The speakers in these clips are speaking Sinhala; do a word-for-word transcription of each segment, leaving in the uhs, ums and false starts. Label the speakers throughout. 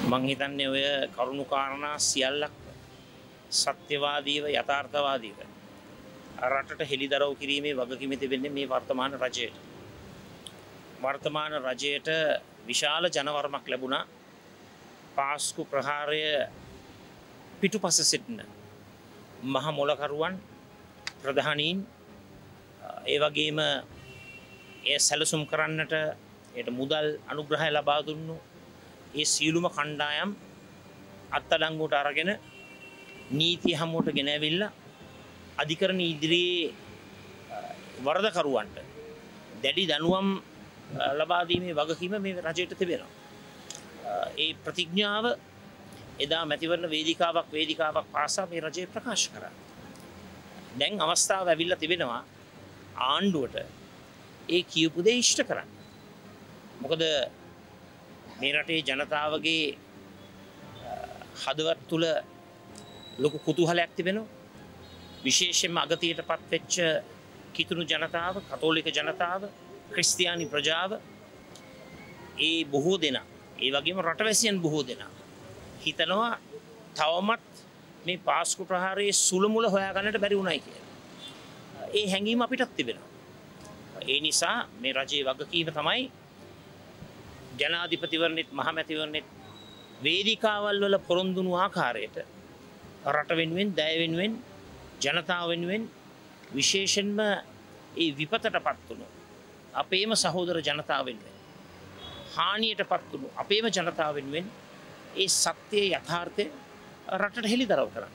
Speaker 1: මං හිතන්නේ ඔය කරුණු කාරණා සියල්ලක් සත්‍යවාදීව යථාර්ථවාදීව රටට හෙළිදරව් කිරීමේ වගකීම තිබෙන්නේ මේ වර්තමාන රජයට. වර්තමාන රජයට විශාල ජනවරමක් ලැබුණා. පාස්කු ප්‍රහාරය පිටුපස සිටින මහ මොලකරුවන් ප්‍රධානීන් ඒ වගේම ඒ සැලසුම් කරන්නට ඒට මුදල් අනුග්‍රහය ලබා දුන්නු ඒ සියලුම කණ්ඩායම් අත්අඩංගුවට අරගෙන නීතිය හමුවට ගෙන ඇවිල්ලා අධිකරණ ඉදිරියේ වරදකරුවන්ට දැඩි දඬුවම් ලබා දීමේ වගකීම මේ රජයට තිබෙනවා. ඒ ප්‍රතිඥාව එදා මැතිවරණ වේදිකාවක් වේදිකාවක් පාසා මේ රජය ප්‍රකාශ කරා. දැන් අවස්ථාව ඇවිල්ලා තිබෙනවා ආණ්ඩුවට ඒ කියපු දේ ඉෂ්ට කරන්න. මොකද මේ රටේ ජනතාවගේ හදවත් තුල ලොකු කුතුහලයක් තිබෙනවා. විශේෂයෙන්ම අගතියටපත් වෙච්ච කිතුණු ජනතාව, කතෝලික ජනතාව, ක්‍රිස්තියානි ප්‍රජාව, ඒ බොහෝ දෙනා, ඒ වගේම රටවැසියන් බොහෝ දෙනා හිතනවා තවමත් මේ පාස්කු ප්‍රහාරයේ සුළුමුල හොයාගන්නට බැරි වුණයි කියලා. ඒ හැඟීම අපිටත් තිබෙනවා. ඒ නිසා මේ රජයේ වගකීම තමයි ජනාධිපතිවරණෙත් මහමැතිවරණෙත් වේදිකාවල් වල පොරොන්දුණු ආකාරයට රට වෙනුවෙන්, දය වෙනුවෙන්, ජනතාව වෙනුවෙන් විශේෂයෙන්ම ඒ විපතටපත් වුණු අපේම සහෝදර ජනතාව වෙනුවෙන්, හානියටපත් වුණු අපේම ජනතාව වෙනුවෙන් ඒ සත්‍යයේ යථාර්ථය රටට හෙළිදරව් කරන්න.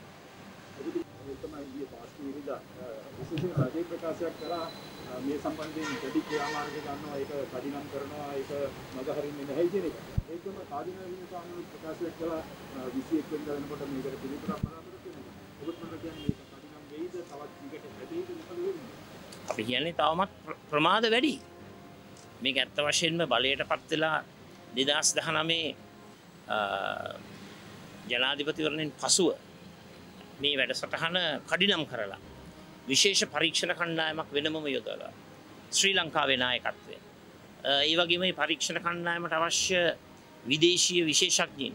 Speaker 2: රජයේ ප්‍රකාශයක් කරා මේ සම්බන්ධයෙන් දෙඩි ක්‍රියාමාර්ග ගන්නවා, ඒක කඩිනම් කරනවා, ඒක මගහරින්නේ නැහැ කියන එක. ඒකම කාදිනවලින් සාමාන්‍ය ප්‍රකාශයක් කළා විසි එක් වෙනිදා වෙනකොට මේකට පිළිතුරක් බලාපොරොත්තු වෙනවා. ඔබත් මට කියන්නේ මේක කඩිනම් වෙයිද, තවත් විකට හැදෙයිද මොකද වෙන්නේ?
Speaker 1: අපි කියන්නේ තවමත් ප්‍රමාද වැඩි. මේක ඇත්ත වශයෙන්ම බලයටපත් වෙලා දෙදහස් දහනවය ජනාධිපතිවරණයෙන් පසුව මේ වැඩසටහන කඩිනම් කරලා විශේෂ පරීක්ෂණ කණ්ඩායමක් වෙනමම යොදවලා ශ්‍රී ලංකාවේ නායකත්වය, ඒ වගේම මේ පරීක්ෂණ කණ්ඩායමට අවශ්‍ය විදේශීය විශේෂඥයින්,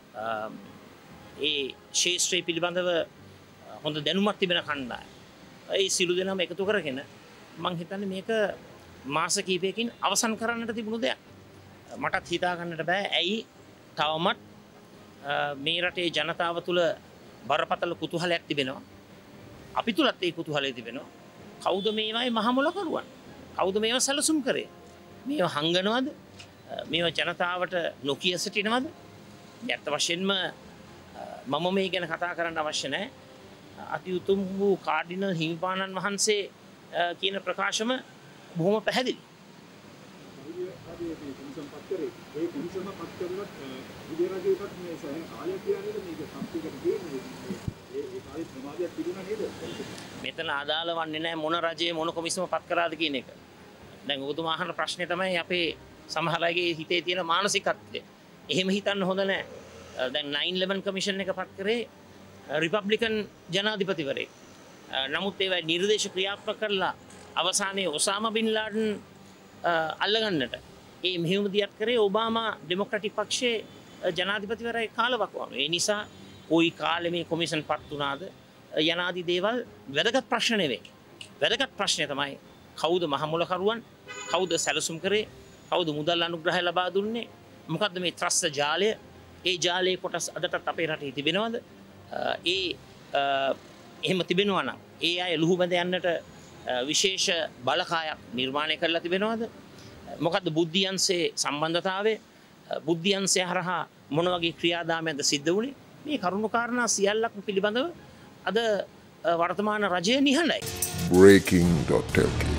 Speaker 1: ඒ ශාස්ත්‍රය පිළිබඳව හොඳ දැනුමක් තිබෙන කණ්ඩායම, ඒ සිළු දෙනාම එකතු කරගෙන මං හිතන්නේ මේක මාස කිහිපයකින් අවසන් කරන්නට තිබුණු දෙයක්. මටත් හිතා ගන්නට බෑ ඇයි තවමත් මේ රටේ ජනතාව තුළ බරපතල කුතුහලයක් තිබෙනවා. අපි තුලත් ඒ කුතුහලය තිබෙනවා. කවුද මේවායි මහ මොලකරුවන්? කවුද මේවා සැලසුම් කරේ? මේවා හංගනවද? මේවා ජනතාවට නොකිය සිටිනවද? ඇත්ත වශයෙන්ම මම මේ ගැන කතා කරන්න අවශ්‍ය නැහැ. අති උතුම් වූ කාඩිනල් හිමිපාණන් වහන්සේ කියන ප්‍රකාශම බොහොම පැහැදිලි. මෙතන අදාළ වන්නේ නැහැ මොන රජයේ මොන කොමිසම පත් කරාද කියන එක. දැන් ඔබතුමා අහන ප්‍රශ්නේ තමයි අපේ සමහර අයගේ හිතේ තියෙන මානසිකත්වය. එහෙම හිතන්න හොඳ නැහැ. දැන් නයින් ඉලෙවන් කමිෂන් එක පත් කරේ රිපබ්ලිකන් ජනාධිපතිවරයෙක්. නමුත් ඒවා නිර්දේශ ක්‍රියාත්මක කරලා අවසානයේ ඔසාමා බින් ලාඩන් අල්ලගන්නට ඒ මෙහෙයුම දියත් කරේ ඔබාමා ඩෙමොක්‍රැටික් පක්ෂයේ ජනාධිපතිවරයෙක් කාලවකවානු. ඒ නිසා කොයි කාලෙ මේ කොමිෂන් පත් වුණාද යනාදී දේවල් වැදගත් ප්‍රශ්න නෙවෙයි. වැදගත් ප්‍රශ්නය තමයි කවුද මහ මොලකරුවන්, කවුද සැලසුම් කරේ, කවුද මුදල් අනුග්‍රහය ලබා දුන්නේ, මොකද්ද මේ ත්‍රස්ත ජාලය, ඒ ජාලයේ කොටස් අදටත් අපේ රටේ තිබෙනවද? ඒ එහෙම තිබෙනවා නම් ඒ අය ලුහු බැඳ යන්නට විශේෂ බලකායක් නිර්මාණය කරලා තිබෙනවද? මොකද්ද බුද්ධියන්සේ සම්බන්ධතාවය? බුද්ධියන්සේ හරහා මොන වගේ ක්‍රියාදාමයක්ද සිද්ධ වුණේ? මේ කරුණු කාරණා සියල්ලක්ම පිළිබඳව අද වර්තමාන රජය නිහඬයි.
Speaker 3: breaking dot l k